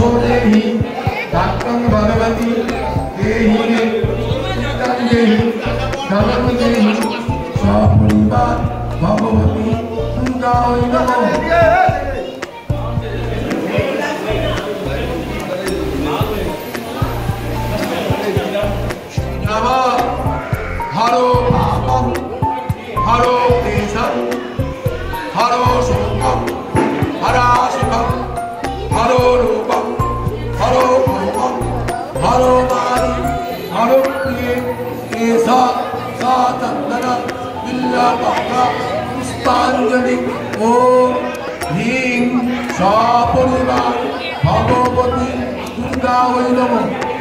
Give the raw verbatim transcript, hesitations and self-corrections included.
देहि भक्तं भगवती देहि मे चित्तं देहि धनं देहि सपरिवार भगवती दुर्गायै नमः। हरो पापम हरो क्लेशम हरो शोकम हरा सुखम हरो रूपम हरो भोगम हरो मारी हरो प्रिय केशा सा चंदन बिल्ला पक्का पुष्पांजलि ओम ह्रीं सा परिवार भगवती दुर्गायै नमः।